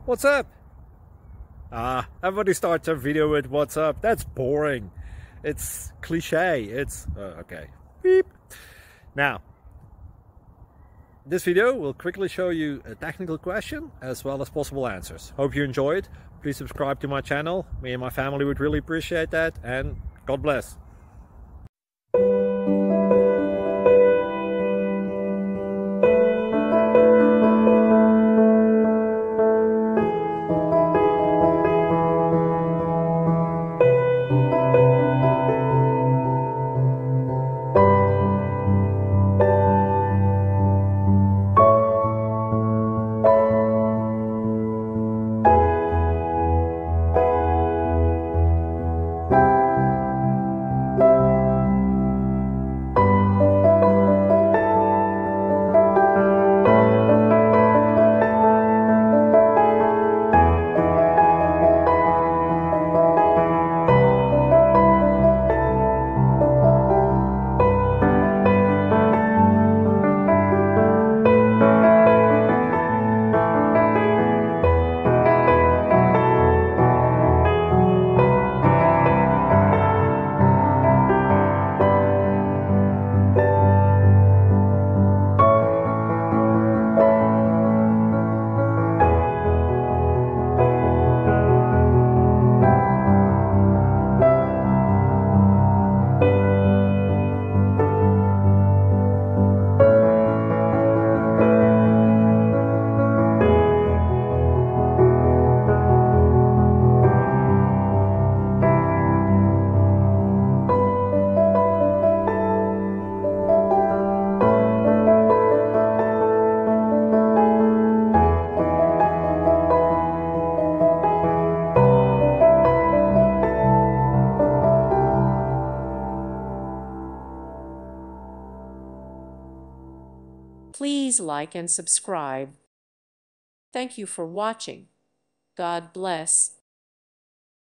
What's up? Everybody starts a video with what's up. That's boring. It's cliche. It's okay. Beep. Now, this video will quickly show you a technical question as well as possible answers. Hope you enjoyed. Please subscribe to my channel. Me and my family would really appreciate that, and God bless. Please like and subscribe. Thank you for watching. God bless.